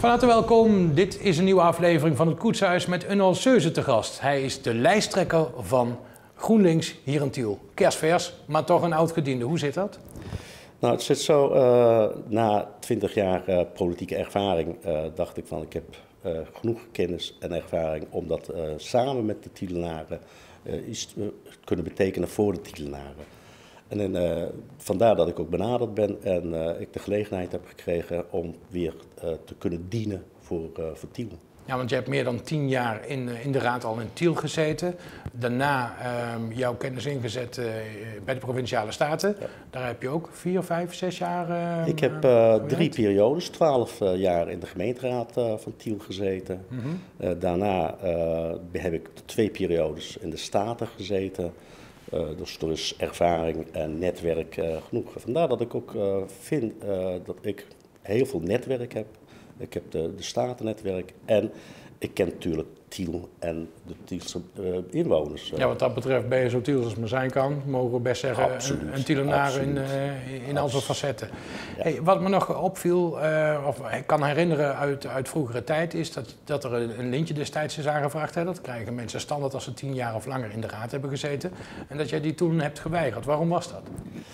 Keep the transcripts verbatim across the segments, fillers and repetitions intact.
Van harte welkom. Dit is een nieuwe aflevering van het Koetshuis met Unal Seuze te gast. Hij is de lijsttrekker van GroenLinks hier in Tiel. Kerstvers, maar toch een oud-gediende. Hoe zit dat? Nou, het zit zo, uh, na twintig jaar uh, politieke ervaring uh, dacht ik van ik heb uh, genoeg kennis en ervaring om dat uh, samen met de Tielenaren uh, iets uh, kunnen betekenen voor de Tielenaren. En uh, vandaar dat ik ook benaderd ben en uh, ik de gelegenheid heb gekregen om weer uh, te kunnen dienen voor, uh, voor Tiel. Ja, want je hebt meer dan tien jaar in, in de raad al in Tiel gezeten. Daarna uh, jouw kennis ingezet uh, bij de Provinciale Staten. Ja. Daar heb je ook vier, vijf, zes jaar uh, Ik heb uh, drie periodes, twaalf uh, jaar in de gemeenteraad uh, van Tiel gezeten. Mm-hmm. uh, daarna uh, heb ik twee periodes in de Staten gezeten. Uh, dus er is ervaring en netwerk uh, genoeg. Vandaar dat ik ook uh, vind uh, dat ik heel veel netwerk heb. Ik heb de, de Statennetwerk en ik ken natuurlijk Tiel en de Tielse uh, inwoners. Ja, wat dat betreft ben je zo Tiels als maar zijn kan, mogen we best zeggen. Absoluut, een, een Tielenaar in, uh, in al zijn facetten. Ja. Hey, wat me nog opviel, uh, of ik kan herinneren uit, uit vroegere tijd, is dat, dat er een, een lintje destijds is aangevraagd. Hè? Dat krijgen mensen standaard als ze tien jaar of langer in de raad hebben gezeten. En dat jij die toen hebt geweigerd. Waarom was dat?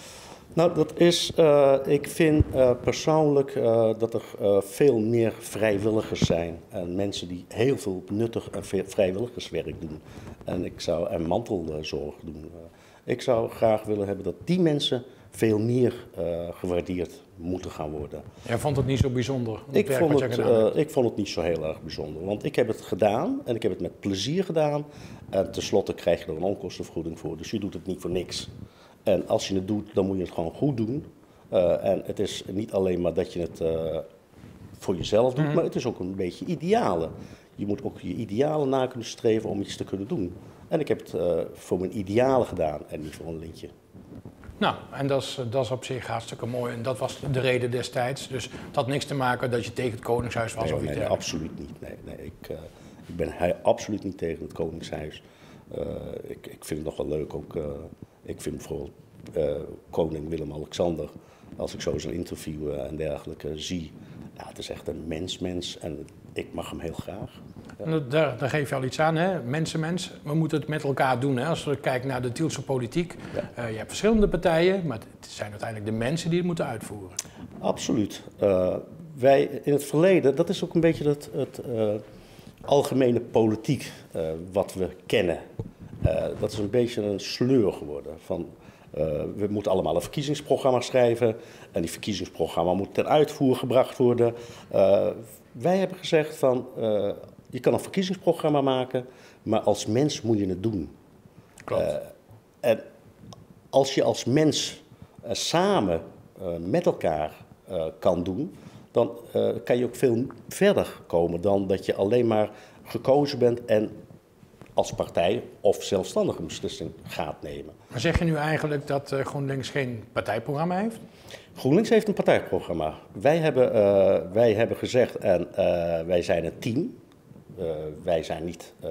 Nou, dat is, uh, ik vind uh, persoonlijk uh, dat er uh, veel meer vrijwilligers zijn. En mensen die heel veel nuttig en vrijwilligerswerk doen. En ik zou en mantelzorg doen. Uh, ik zou graag willen hebben dat die mensen veel meer uh, gewaardeerd moeten gaan worden. Jij vond het niet zo bijzonder? Ik vond het, uh, ik vond het niet zo heel erg bijzonder. Want ik heb het gedaan en ik heb het met plezier gedaan. En tenslotte krijg je er een onkostenvergoeding voor. Dus je doet het niet voor niks. En als je het doet, dan moet je het gewoon goed doen. Uh, en het is niet alleen maar dat je het uh, voor jezelf doet, mm. maar het is ook een beetje idealen. Je moet ook je idealen na kunnen streven om iets te kunnen doen. En ik heb het uh, voor mijn idealen gedaan en niet voor een lintje. Nou, en dat is, dat is op zich hartstikke mooi. En dat was de reden destijds. Dus het had niks te maken dat je tegen het Koningshuis was? Nee, of iets nee, nee absoluut niet. Nee, nee, ik, uh, ik ben hij, absoluut niet tegen het Koningshuis. Uh, ik, ik vind het nog wel leuk ook... Uh, Ik vind bijvoorbeeld uh, koning Willem-Alexander, als ik zo zijn interview uh, en dergelijke zie, ja, het is echt een mens-mens en ik mag hem heel graag. Ja. Daar, daar geef je al iets aan, hè? Mensen-mens. We moeten het met elkaar doen. Hè? Als we kijken naar de Tielse politiek, ja. uh, je hebt verschillende partijen, maar het zijn uiteindelijk de mensen die het moeten uitvoeren. Absoluut. Uh, wij in het verleden, dat is ook een beetje het, het uh, algemene politiek uh, wat we kennen. Uh, dat is een beetje een sleur geworden. Van, uh, we moeten allemaal een verkiezingsprogramma schrijven en die verkiezingsprogramma moet ten uitvoer gebracht worden. Uh, wij hebben gezegd van, uh, je kan een verkiezingsprogramma maken, maar als mens moet je het doen. Klopt. Uh, en als je als mens uh, samen uh, met elkaar uh, kan doen, dan uh, kan je ook veel verder komen dan dat je alleen maar gekozen bent en als partij of zelfstandige beslissing gaat nemen. Maar zeg je nu eigenlijk dat uh, GroenLinks geen partijprogramma heeft? GroenLinks heeft een partijprogramma. Wij hebben, uh, wij hebben gezegd, en uh, wij zijn een team. Uh, wij zijn niet uh,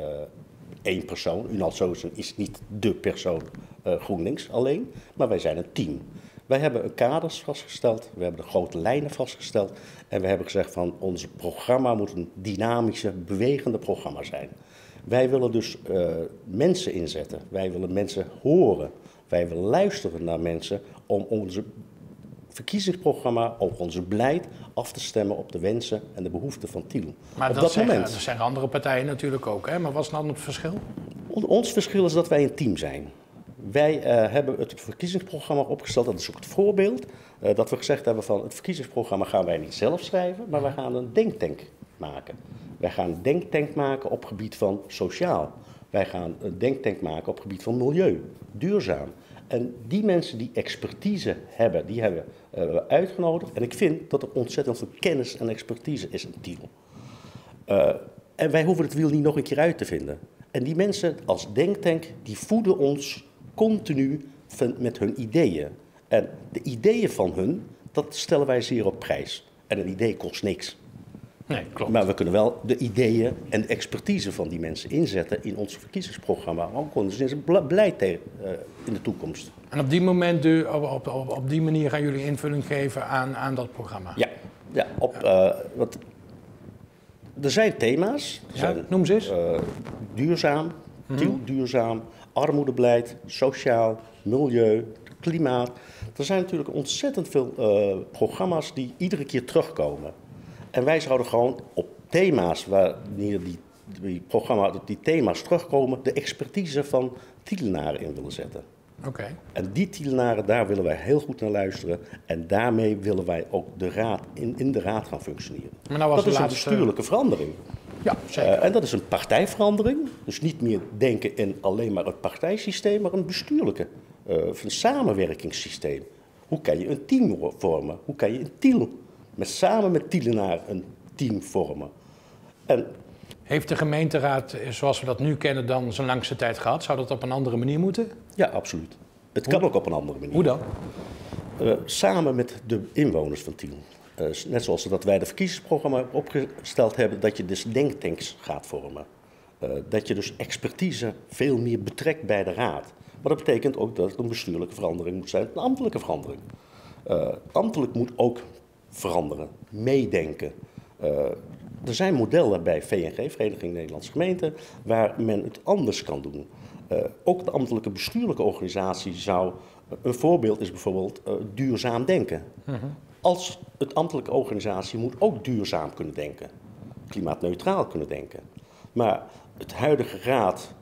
één persoon. Unal Seuze is niet de persoon uh, GroenLinks alleen, maar wij zijn een team. Wij hebben een kaders vastgesteld, we hebben de grote lijnen vastgesteld en we hebben gezegd van ons programma moet een dynamische, bewegende programma zijn. Wij willen dus uh, mensen inzetten, wij willen mensen horen, wij willen luisteren naar mensen om onze verkiezingsprogramma, om onze beleid af te stemmen op de wensen en de behoeften van Tiel. Maar op dat, dat zeggen, moment. dat zeggen andere partijen natuurlijk ook, hè? Maar wat is dan het verschil? Ons verschil is dat wij een team zijn. Wij uh, hebben het verkiezingsprogramma opgesteld, dat is ook het voorbeeld, uh, dat we gezegd hebben van het verkiezingsprogramma gaan wij niet zelf schrijven, maar wij gaan een denktank maken. Wij gaan een denktank maken op het gebied van sociaal. Wij gaan een denktank maken op het gebied van milieu, duurzaam. En die mensen die expertise hebben, die hebben we uh, uitgenodigd. En ik vind dat er ontzettend veel kennis en expertise is in Tiel. Uh, en wij hoeven het wiel niet nog een keer uit te vinden. En die mensen als denktank, die voeden ons continu van, met hun ideeën. En de ideeën van hun, dat stellen wij zeer op prijs. En een idee kost niks. Nee, klopt. Maar we kunnen wel de ideeën en de expertise van die mensen inzetten in ons verkiezingsprogramma. Ook in zijn beleid uh, in de toekomst. En op die, moment, op, op, op die manier gaan jullie invulling geven aan, aan dat programma? Ja, ja op, uh, wat Er zijn thema's. Er Ja, zijn, noem ze eens. Uh, duurzaam, Tiel, duurzaam, armoedebeleid, sociaal, milieu, klimaat. Er zijn natuurlijk ontzettend veel uh, programma's die iedere keer terugkomen. En wij zouden gewoon op thema's, wanneer die, die, programma, die thema's terugkomen, de expertise van Tielenaren in willen zetten. Okay. En die Tielenaren, daar willen wij heel goed naar luisteren. En daarmee willen wij ook de raad, in, in de raad gaan functioneren. Maar nou was dat is laatste... een bestuurlijke verandering. Ja, zeker. Uh, en dat is een partijverandering. Dus niet meer denken in alleen maar het partijsysteem, maar een bestuurlijke, uh, een samenwerkingssysteem. Hoe kan je een team vormen? Hoe kan je een Tiel, met, samen met Tielenaren, een team vormen? En, heeft de gemeenteraad, zoals we dat nu kennen, dan zijn langste tijd gehad? Zou dat op een andere manier moeten? Ja, absoluut. Het Hoe? kan ook op een andere manier. Hoe dan? Uh, samen met de inwoners van Tiel. Uh, net zoals dat wij de verkiezingsprogramma opgesteld hebben, dat je dus denktanks gaat vormen. Uh, dat je dus expertise veel meer betrekt bij de raad. Maar dat betekent ook dat het een bestuurlijke verandering moet zijn, een ambtelijke verandering. Uh, ambtelijk moet ook veranderen, meedenken. Uh, er zijn modellen bij V N G, Vereniging Nederlandse Gemeenten, waar men het anders kan doen. Uh, ook de ambtelijke bestuurlijke organisatie zou, uh, een voorbeeld is bijvoorbeeld uh, duurzaam denken. Mm-hmm. Als het ambtelijke organisatie moet ook duurzaam kunnen denken, klimaatneutraal kunnen denken. Maar het huidige raad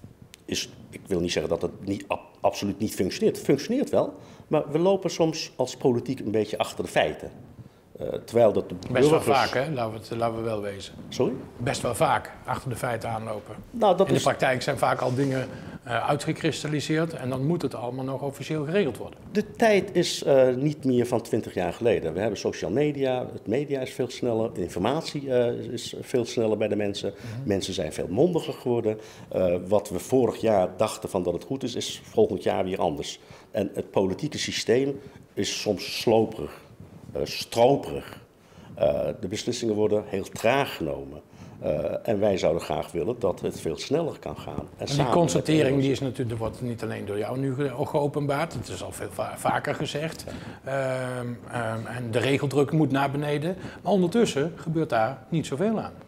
is, ik wil niet zeggen dat het niet, ab, absoluut niet functioneert. Het functioneert wel, maar we lopen soms als politiek een beetje achter de feiten. Uh, terwijl dat de Best burgers... wel vaak, hè? Laten we, het, laten we wel wezen. Sorry? Best wel vaak achter de feiten aanlopen. Nou, dat In de is... praktijk zijn vaak al dingen uh, uitgekristalliseerd en dan moet het allemaal nog officieel geregeld worden. De tijd is uh, niet meer van twintig jaar geleden. We hebben social media, het media is veel sneller, de informatie uh, is veel sneller bij de mensen. Mm-hmm. Mensen zijn veel mondiger geworden. Uh, wat we vorig jaar dachten van dat het goed is, is volgend jaar weer anders. En het politieke systeem is soms sloperig. Uh, stroperig. Uh, de beslissingen worden heel traag genomen. Uh, en wij zouden graag willen dat het veel sneller kan gaan. En, en die constatering die is natuurlijk, wordt niet alleen door jou nu geopenbaard. Het is al veel va- vaker gezegd. Ja. Um, um, en de regeldruk moet naar beneden. Maar ondertussen gebeurt daar niet zoveel aan.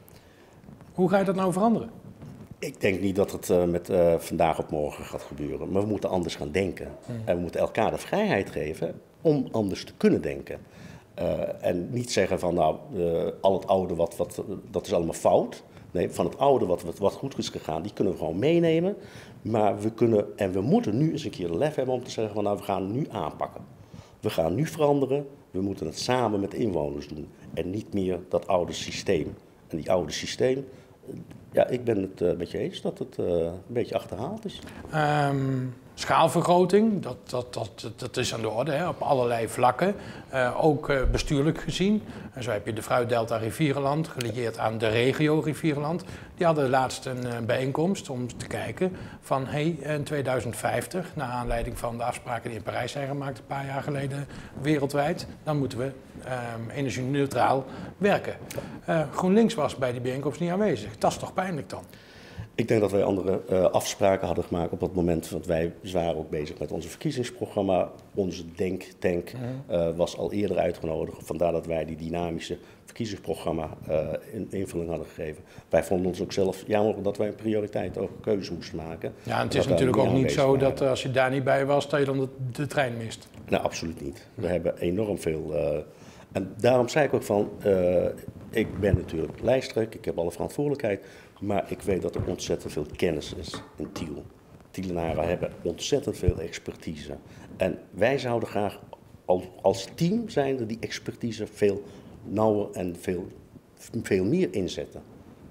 Hoe ga je dat nou veranderen? Ik denk niet dat het uh, met uh, vandaag op morgen gaat gebeuren. Maar we moeten anders gaan denken. Hmm. En we moeten elkaar de vrijheid geven om anders te kunnen denken. Uh, en niet zeggen van nou, uh, al het oude wat, wat, dat is allemaal fout. Nee, van het oude wat, wat, wat goed is gegaan, die kunnen we gewoon meenemen. Maar we kunnen en we moeten nu eens een keer de lef hebben om te zeggen van nou, we gaan nu aanpakken. We gaan nu veranderen, we moeten het samen met de inwoners doen. En niet meer dat oude systeem. En die oude systeem, uh, ja, ik ben het uh, met je eens dat het uh, een beetje achterhaald is. Um... Schaalvergroting, dat, dat, dat, dat is aan de orde hè, op allerlei vlakken, uh, ook uh, bestuurlijk gezien. En zo heb je de Fruitdelta Rivierenland, gelieerd aan de regio Rivierenland. Die hadden laatst een uh, bijeenkomst om te kijken van hey, in tweeduizend vijftig, naar aanleiding van de afspraken die in Parijs zijn gemaakt een paar jaar geleden wereldwijd, dan moeten we uh, energie-neutraal werken. Uh, GroenLinks was bij die bijeenkomst niet aanwezig. Dat is toch pijnlijk dan? Ik denk dat wij andere uh, afspraken hadden gemaakt op dat moment, want wij waren ook bezig met onze verkiezingsprogramma. Onze denktank uh, was al eerder uitgenodigd, vandaar dat wij die dynamische verkiezingsprogramma uh, in invulling hadden gegeven. Wij vonden ons ook zelf jammer dat wij een prioriteit ook keuze moesten maken. Ja, en het is natuurlijk ook niet zo dat uh, als je daar niet bij was, dat je dan de, de trein mist. Nou, absoluut niet. We hebben enorm veel... Uh, en daarom zei ik ook van, uh, ik ben natuurlijk lijsttrekker, ik heb alle verantwoordelijkheid. Maar ik weet dat er ontzettend veel kennis is in Tiel. Tielenaren hebben ontzettend veel expertise. En wij zouden graag als team zijnde die expertise veel nauwer en veel, veel meer inzetten.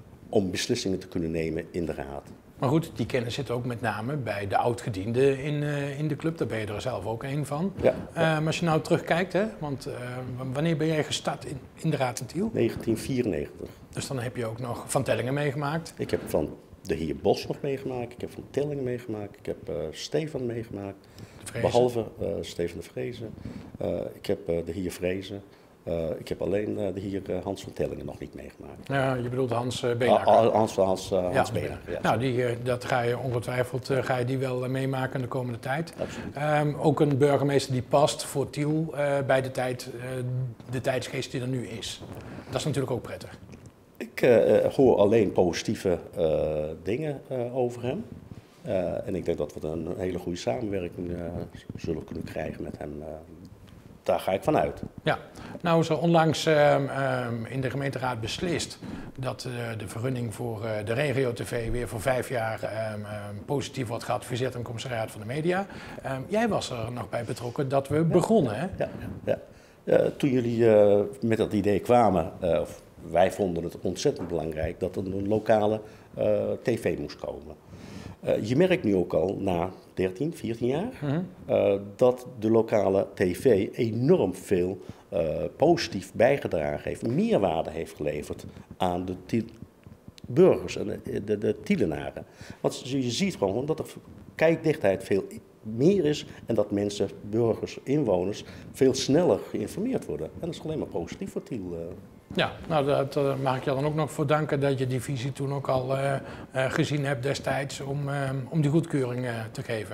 Om beslissingen te kunnen nemen in de raad. Maar goed, die kennis zit ook met name bij de oud-gedienden in, uh, in de club. Daar ben je er zelf ook een van. Ja, ja. Uh, maar als je nou terugkijkt, hè, want uh, wanneer ben jij gestart in, in de Raad in Tiel? negentien vierennegentig. Dus dan heb je ook nog Van Tellingen meegemaakt. Ik heb van de heer Bos nog meegemaakt. Ik heb van Tellingen meegemaakt. Ik heb uh, Stefan meegemaakt. Behalve uh, Stefan de Vrezen. Uh, ik heb uh, de heer Vrezen. Uh, ik heb alleen uh, de heer uh, Hans van Tellingen nog niet meegemaakt. Ja, je bedoelt Hans uh, Beenakker. Ah, Hans, Hans, uh, Hans ja, Beenakker, ja. Nou, die, uh, dat ga je ongetwijfeld uh, ga je die wel uh, meemaken de komende tijd. Absoluut. Um, ook een burgemeester die past voor Tiel uh, bij de, tijd, uh, de tijdsgeest die er nu is. Dat is natuurlijk ook prettig. Ik ik uh, hoor alleen positieve uh, dingen uh, over hem. Uh, en ik denk dat we een hele goede samenwerking uh, zullen kunnen krijgen met hem. Uh, daar ga ik van uit. Ja, nou is er onlangs uh, uh, in de gemeenteraad beslist dat uh, de vergunning voor uh, de regio-tv weer voor vijf jaar uh, uh, positief wordt geadviseerd aan de commissariaat van de media. Uh, jij was er nog bij betrokken dat we begonnen, hè? Ja, ja. Uh, toen jullie uh, met dat idee kwamen, uh, of wij vonden het ontzettend belangrijk dat er een lokale uh, tv moest komen. Uh, je merkt nu ook al na dertien, veertien jaar mm-hmm. uh, dat de lokale tv enorm veel uh, positief bijgedragen heeft, meerwaarde heeft geleverd aan de tiel- burgers en de, de, de Tielenaren. Want je ziet gewoon dat er kijkdichtheid veel meer is en dat mensen, burgers, inwoners veel sneller geïnformeerd worden. En dat is alleen maar positief voor Tiel. Uh. Ja, nou dat uh, mag ik je dan ook nog voor danken dat je die visie toen ook al uh, uh, gezien hebt destijds om, uh, om die goedkeuring uh, te geven.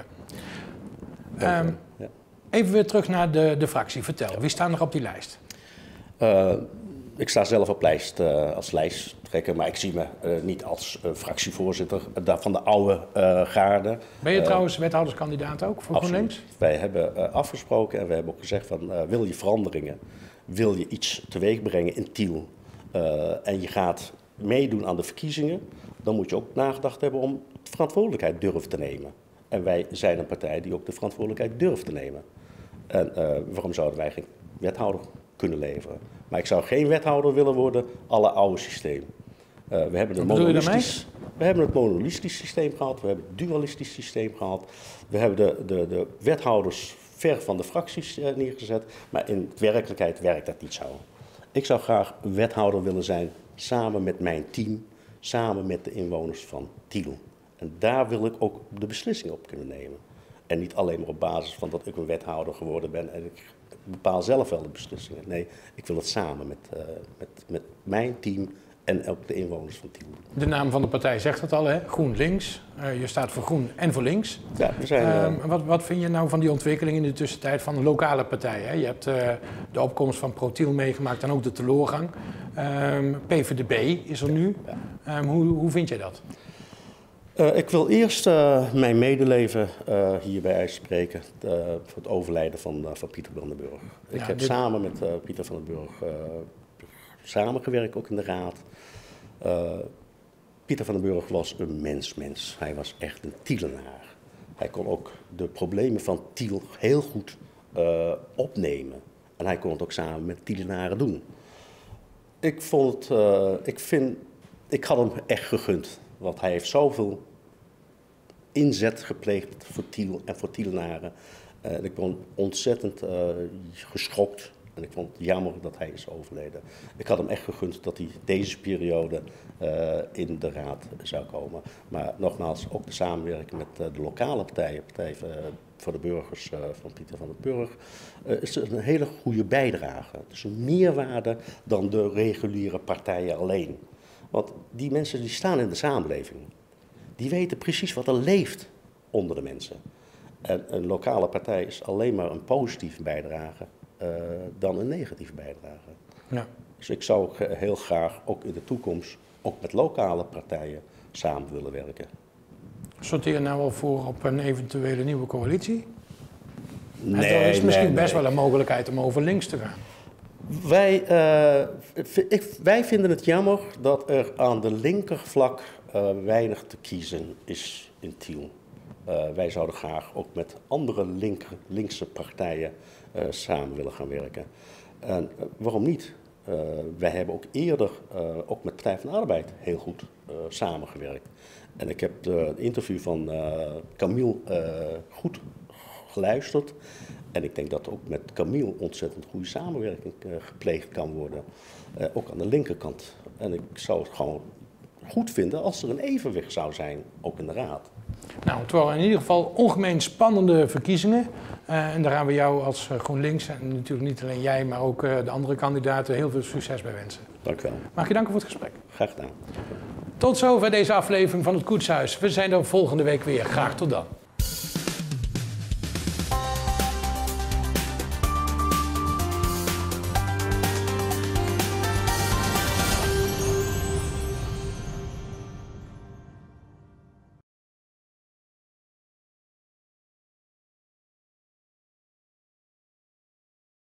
Um, ja. Even weer terug naar de, de fractie. Vertel, wie staan er op die lijst? Uh, ik sta zelf op lijst uh, als lijsttrekker, maar ik zie me uh, niet als uh, fractievoorzitter uh, van de oude uh, garde. Ben je uh, trouwens wethouderskandidaat ook voor GroenLinks? Wij hebben uh, afgesproken en we hebben ook gezegd van uh, wil je veranderingen, wil je iets teweeg brengen in Tiel uh, en je gaat meedoen aan de verkiezingen, dan moet je ook nagedacht hebben om verantwoordelijkheid durven te nemen. En wij zijn een partij die ook de verantwoordelijkheid durft te nemen. En uh, waarom zouden wij geen wethouder kunnen leveren? Maar ik zou geen wethouder willen worden alle oude systeem. Uh, we hebben een monopolistisch, we hebben het monopolistisch systeem gehad, we hebben het dualistisch systeem gehad. We hebben de, de, de wethouders ver van de fracties uh, neergezet, maar in werkelijkheid werkt dat niet zo. Ik zou graag wethouder willen zijn samen met mijn team, samen met de inwoners van Tiel. En daar wil ik ook de beslissing op kunnen nemen. En niet alleen maar op basis van dat ik een wethouder geworden ben en ik bepaal zelf wel de beslissingen. Nee, ik wil het samen met, uh, met, met mijn team en ook de inwoners van Tiel. De naam van de partij zegt het al, hè? GroenLinks. Uh, je staat voor groen en voor links. Ja, we zijn, uh, uh, wat, wat vind je nou van die ontwikkeling in de tussentijd van lokale partijen? Hè? Je hebt uh, de opkomst van ProTiel meegemaakt en ook de teleurgang. Uh, P V D B is er nu. Ja. Uh, hoe, hoe vind jij dat? Uh, ik wil eerst uh, mijn medeleven uh, hierbij uitspreken uh, voor het overlijden van, uh, van Pieter van den Burg. Ik ja, heb dit... samen met uh, Pieter van den Burg uh, samengewerkt, ook in de raad. Uh, Pieter van den Burg was een mens-mens. Hij was echt een Tielenaar. Hij kon ook de problemen van Tiel heel goed uh, opnemen. En hij kon het ook samen met Tielenaren doen. Ik vond het, uh, ik vind, ik had hem echt gegund. Want hij heeft zoveel inzet gepleegd voor Tiel en voor Tielenaren. Uh, ik ben ontzettend uh, geschokt en ik vond het jammer dat hij is overleden. Ik had hem echt gegund dat hij deze periode uh, in de raad zou komen. Maar nogmaals, ook de samenwerking met uh, de lokale partijen, Partij uh, voor de Burgers uh, van Pieter van den Burg, uh, is een hele goede bijdrage. Het is een meerwaarde dan de reguliere partijen alleen. Want die mensen die staan in de samenleving, die weten precies wat er leeft onder de mensen. En een lokale partij is alleen maar een positieve bijdrage uh, dan een negatieve bijdrage. Ja. Dus ik zou heel graag ook in de toekomst ook met lokale partijen samen willen werken. Sorteer je nou al voor op een eventuele nieuwe coalitie? Nee, er is misschien nee, best nee. wel een mogelijkheid om over links te gaan. Wij, uh, ik, wij vinden het jammer dat er aan de linkervlak uh, weinig te kiezen is in Tiel. Uh, wij zouden graag ook met andere linker, linkse partijen uh, samen willen gaan werken. En uh, waarom niet? Uh, wij hebben ook eerder uh, ook met Partij van de Arbeid heel goed uh, samengewerkt. En ik heb het interview van uh, Camille uh, goed geluisterd. En ik denk dat ook met Camille ontzettend goede samenwerking uh, gepleegd kan worden. Uh, ook aan de linkerkant. En ik zou het gewoon goed vinden als er een evenwicht zou zijn, ook in de raad. Nou, het waren in ieder geval ongemeen spannende verkiezingen. Uh, en daar gaan we jou als uh, GroenLinks, en natuurlijk niet alleen jij, maar ook uh, de andere kandidaten, heel veel succes bij wensen. Dank u wel. Mag ik je danken voor het gesprek. Graag gedaan. Tot zover deze aflevering van het Koetshuis. We zijn er volgende week weer. Graag tot dan.